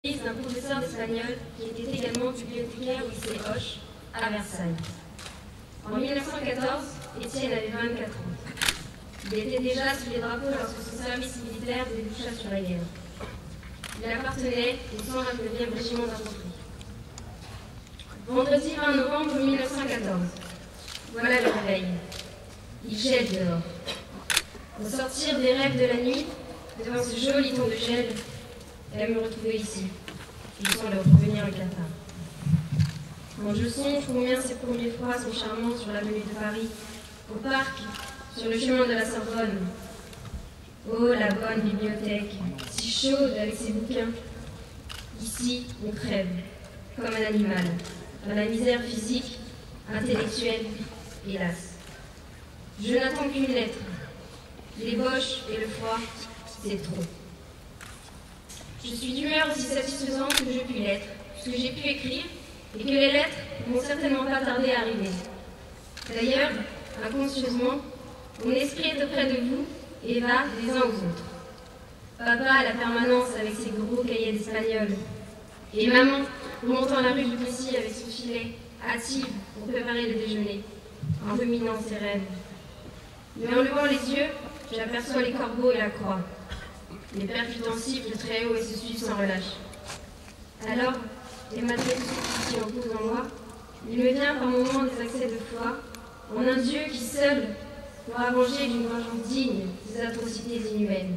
d'un professeur d'espagnol qui était également bibliothécaire au lycée Hoche à Versailles. En 1914, Étienne avait 24 ans. Il était déjà sous les drapeaux lorsque son service militaire déboucha sur la guerre. Il appartenait au 129e régiment d'infanterie. Vendredi 20 novembre 1914. Voilà le réveil. Il gèle dehors. Au sortir des rêves de la nuit, devant ce joli ton de gel, elle va me retrouver ici. Je sens leur revenir le cafard. Quand je songe combien ces premiers froids sont charmants sur l'avenue de Paris, au parc, sur le chemin de la Sorbonne. Oh, la bonne bibliothèque, si chaude avec ses bouquins. Ici, on crève, comme un animal, dans la misère physique, intellectuelle, hélas. Je n'attends qu'une lettre. L'ébauche et le froid, c'est trop. Je suis d'humeur aussi satisfaisante que je puis l'être, puisque j'ai pu écrire, et que les lettres n'ont certainement pas tardé à arriver. D'ailleurs, inconscieusement, mon esprit est auprès de vous et va des uns aux autres. Papa à la permanence avec ses gros cahiers d'espagnol, et maman remontant la rue du Plessis avec son filet, hâtive pour préparer le déjeuner, en ruminant ses rêves. Mais en levant les yeux, j'aperçois les corbeaux et la croix. Les percutants sifflent très haut et se suivent sans relâche. Alors, et malgré tout ce qui en cause en moi, il me vient par moments des accès de foi en un Dieu qui seul pourra venger d'une vengeance digne des atrocités inhumaines.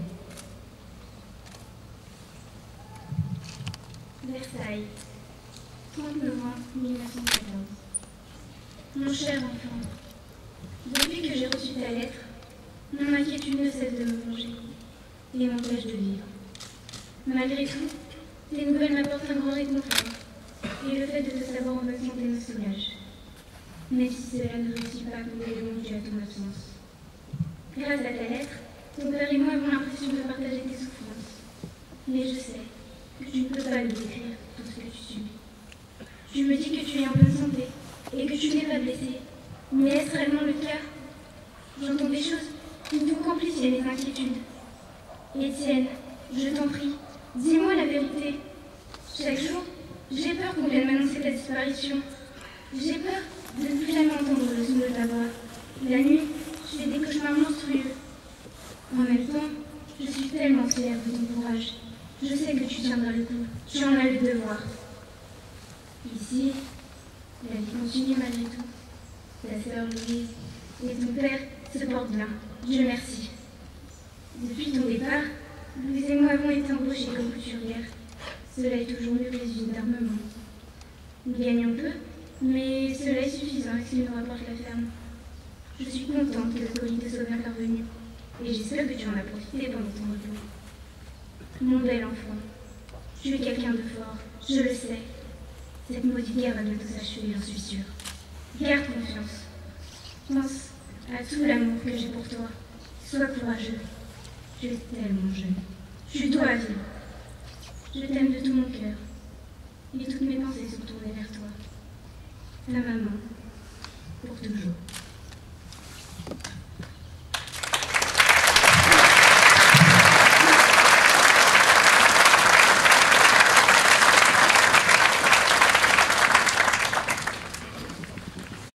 Versailles, 30 novembre 1914. Mon cher enfant, depuis que j'ai reçu ta lettre, mon inquiétude ne cesse de me ronger et m'empêche de vivre. Malgré tout, tes nouvelles m'apportent un grand réconfort, et le fait de te savoir en bonne santé me soulage, même si cela ne réussit pas à combler le manque dû à ton absence. Grâce à ta lettre, ton père et moi avons l'impression de partager tes souffrances, mais je sais que tu ne peux pas nous décrire tout ce que tu subis. Je me dis que tu es en bonne santé et que tu n'es pas blessé, mais est-ce réellement le cas? J'entends des choses qui me font complicer mes inquiétudes. Étienne, je t'en prie, dis-moi la vérité. Chaque jour, j'ai peur qu'on vienne m'annoncer ta disparition. J'ai peur de ne plus jamais entendre le son de ta voix. La nuit, je fais des cauchemars monstrueux. En même temps, je suis tellement fière de ton courage. Je sais que tu tiendras le coup. Tu en as le devoir. Ici, la vie continue malgré tout. Ta sœur Louise et ton père se portent bien. Dieu merci. Depuis ton départ, Louise et moi avons été embauchés comme couturières. Cela est toujours mieux que les usines d'armement. Nous gagnons peu, mais cela est suffisant avec ce que nous rapporte la ferme. Je suis contente que le colis te soit bien parvenu, et j'espère que tu en as profité pendant ton repos. Mon bel enfant, tu es quelqu'un de fort, je le sais. Cette maudite guerre va bientôt s'achever, j'en suis sûre. Garde confiance. Pense à tout l'amour que j'ai pour toi. Sois courageux. Tu es tellement jeune. Tu dois vivre. Je t'aime de tout mon cœur. Et toutes mes pensées sont tournées vers toi. Ta maman, pour toujours.